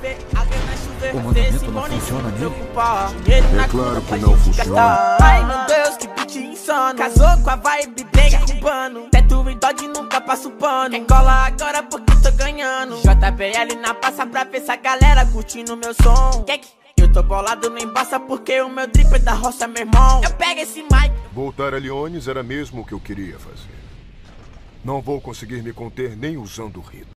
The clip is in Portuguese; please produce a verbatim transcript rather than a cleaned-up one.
O mandamento não funciona nele? É claro que não funciona. Ai meu Deus, que beat insano. Casou com a vibe, briga com o pano. Teto e Dodge nunca passa o pano. Quem cola agora porque tô ganhando. J B L na praça pra ver essa galera curtindo meu som. Que que eu tô bolado no embaça porque o meu drip é da roça, meu irmão. Eu pego esse mic. Voltar a Leones era mesmo o que eu queria fazer. Não vou conseguir me conter nem usando o rito.